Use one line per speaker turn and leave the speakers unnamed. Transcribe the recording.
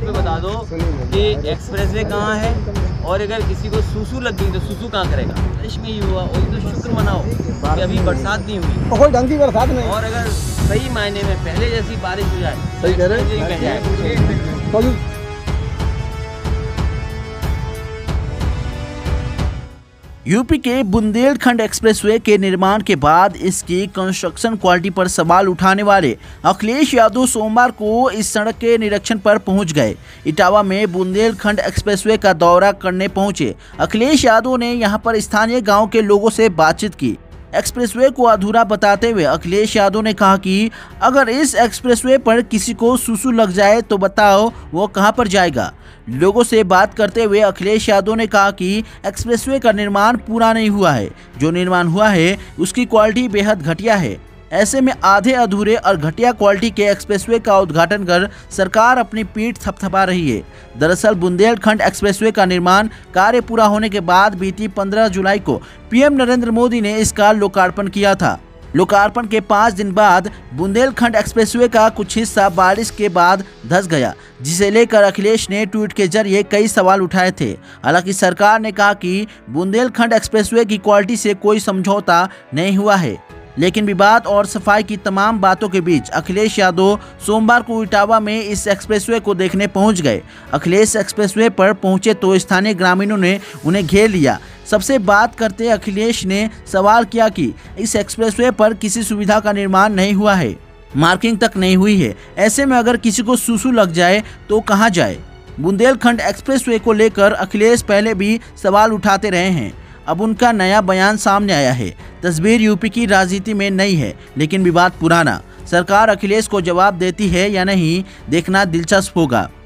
पे बता दो कि एक्सप्रेसवे कहाँ है, और अगर किसी को सूसू लग गई तो सूसू कहाँ करेगा। बारिश में ही हुआ, और तो शुक्र मनाओ कि अभी बरसात नहीं हुई,
कोई ढंग की बरसात नहीं।
और अगर सही मायने में पहले जैसी बारिश हो जाए,
सही कह रहे हैं।
यूपी के बुंदेलखंड एक्सप्रेसवे के निर्माण के बाद इसकी कंस्ट्रक्शन क्वालिटी पर सवाल उठाने वाले अखिलेश यादव सोमवार को इस सड़क के निरीक्षण पर पहुंच गए। इटावा में बुंदेलखंड एक्सप्रेसवे का दौरा करने पहुंचे अखिलेश यादव ने यहां पर स्थानीय गांव के लोगों से बातचीत की। एक्सप्रेसवे को अधूरा बताते हुए अखिलेश यादव ने कहा कि अगर इस एक्सप्रेसवे पर किसी को सूसू लग जाए तो बताओ वो कहां पर जाएगा। लोगों से बात करते हुए अखिलेश यादव ने कहा कि एक्सप्रेसवे का निर्माण पूरा नहीं हुआ है, जो निर्माण हुआ है उसकी क्वालिटी बेहद घटिया है। ऐसे में आधे अधूरे और घटिया क्वालिटी के एक्सप्रेसवे का उद्घाटन कर सरकार अपनी पीठ थपथपा रही है। दरअसल बुंदेलखंड एक्सप्रेसवे का निर्माण कार्य पूरा होने के बाद बीती 15 जुलाई को पीएम नरेंद्र मोदी ने इसका लोकार्पण किया था। लोकार्पण के 5 दिन बाद बुंदेलखंड एक्सप्रेसवे का कुछ हिस्सा बारिश के बाद धंस गया, जिसे लेकर अखिलेश ने ट्वीट के जरिए कई सवाल उठाए थे। हालांकि सरकार ने कहा कि बुंदेलखंड एक्सप्रेसवे की क्वालिटी से कोई समझौता नहीं हुआ है, लेकिन विवाद और सफाई की तमाम बातों के बीच अखिलेश यादव सोमवार को इटावा में इस एक्सप्रेसवे को देखने पहुंच गए। अखिलेश एक्सप्रेसवे पर पहुंचे तो स्थानीय ग्रामीणों ने उन्हें घेर लिया। सबसे बात करते अखिलेश ने सवाल किया कि इस एक्सप्रेसवे पर किसी सुविधा का निर्माण नहीं हुआ है, मार्किंग तक नहीं हुई है। ऐसे में अगर किसी को सूसू लग जाए तो कहां जाए। बुंदेलखंड एक्सप्रेसवे को लेकर अखिलेश पहले भी सवाल उठाते रहे हैं। अब उनका नया बयान सामने आया है। तस्वीर यूपी की राजनीति में नई है, लेकिन विवाद पुराना। सरकार अखिलेश को जवाब देती है या नहीं, देखना दिलचस्प होगा।